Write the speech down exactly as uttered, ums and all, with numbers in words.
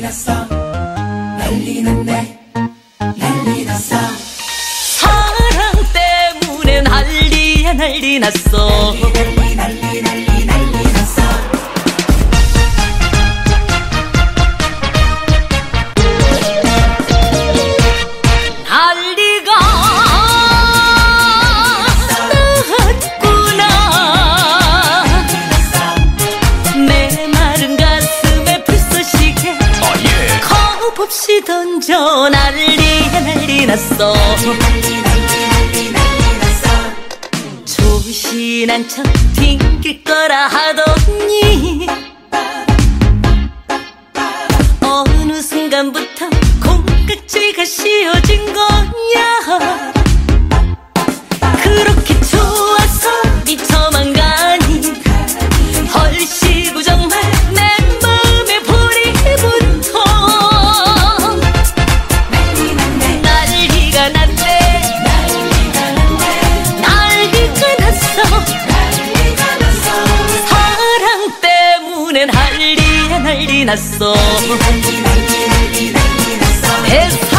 났어 난리 났네 난리 났어 사랑 때문에 난리야 난리 났어 난리 난리 난리 난리 났어 난리가 났구나 내 마른 가슴에 불쏘시개 겁 없이 던져 난리야 난리 났어 조신한 척 튕길 거라 하더니 어느 순간부터 콩깍지가 씌워진 거야 그렇게 좋아서 미쳐만 가니 헐시고 정말 내 마음에 불이 붙어 난리가 났네 난리가 났어 사랑 때문에 난리야 난리 났어 세상